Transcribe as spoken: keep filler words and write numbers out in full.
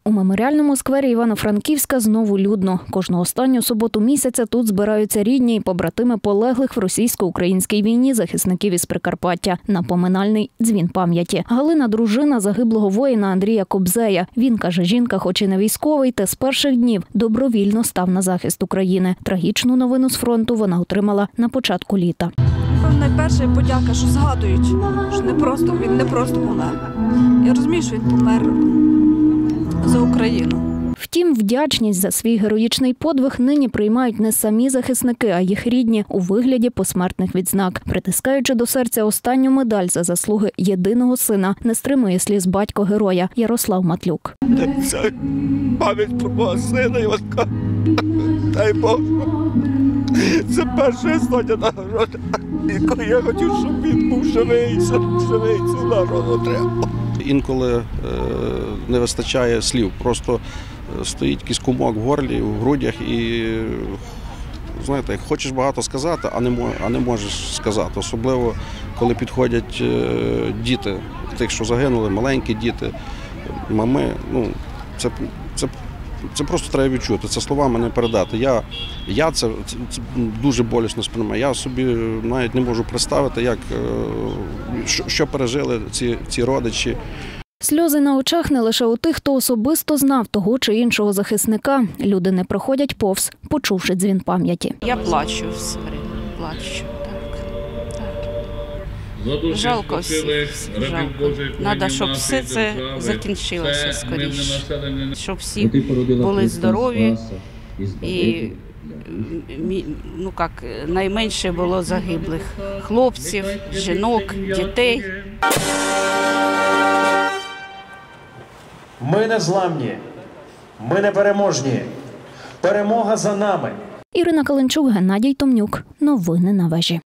У меморіальному сквері Івано-Франківська знову людно. Кожну останню суботу місяця тут збираються рідні і побратими полеглих в російсько-українській війні захисників із Прикарпаття на поминальний дзвін пам'яті. Галина – дружина загиблого воїна Андрія Кобзея. Він, каже, жінка хоч і не військовий, та з перших днів добровільно став на захист України. Трагічну новину з фронту вона отримала на початку літа. Найперше подяка, що згадують, що не просто, він не просто помер. Я розумію, що він помер за Україну. Втім, вдячність за свій героїчний подвиг нині приймають не самі захисники, а їх рідні у вигляді посмертних відзнак. Притискаючи до серця останню медаль за заслуги єдиного сина, не стримує сліз батько героя Ярослав Матлюк. Це пам'ять про мого сина Іванка. Дай Бог. Це перша історія нагорода, яку я хотів, щоб він був живий, живий, цю нагороду треба. Інколи е, не вистачає слів, просто стоїть якийсь кумок в горлі, в грудях і, знаєте, хочеш багато сказати, а не, а не можеш сказати. Особливо, коли підходять е, діти, тих, що загинули, маленькі діти, мами, ну, це, це Це просто треба відчути, це словами не передати. Я, я це, це, це дуже болісно сприймаю. Я собі навіть не можу представити, як, що, що пережили ці, ці родичі. Сльози на очах не лише у тих, хто особисто знав того чи іншого захисника. Люди не проходять повз, почувши дзвін пам'яті. Я плачу все время, плачу. Жалко всіх, жалко. Треба, щоб все це закінчилося скоріше, щоб всі були здорові і ну, як, найменше було загиблих хлопців, жінок, дітей. Ми не зламні, ми не переможні. Перемога за нами. Ірина Каленчук, Геннадій Томнюк. Новини на вежі.